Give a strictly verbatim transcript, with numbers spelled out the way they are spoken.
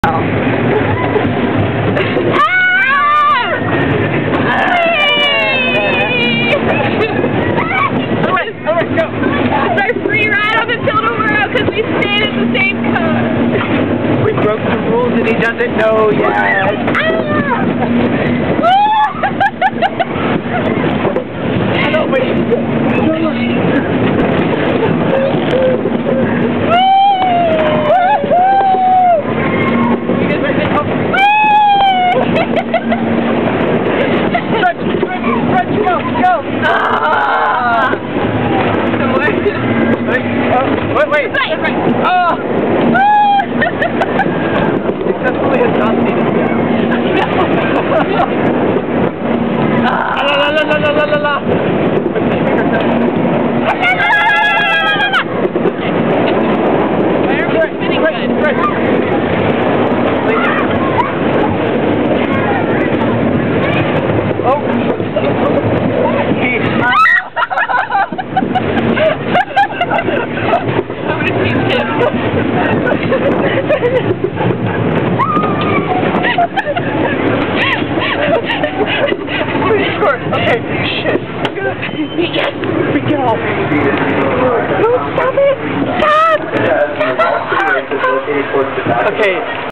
It's our free ride on the Tilt-O-Whirl because we stayed in the same car. We broke the rules and he doesn't know yet. I know, but you Stretch, stretch, stretch, go, go. Ah! So wait. Wait, oh, wait, wait. Right, right. Oh! Successfully adopted you down. Ah, la la la la la la la la. Why are we spinning good? Oh! I'm gonna teach him. Okay, shit. Yes. Get off. No, stop it! Stop! Okay.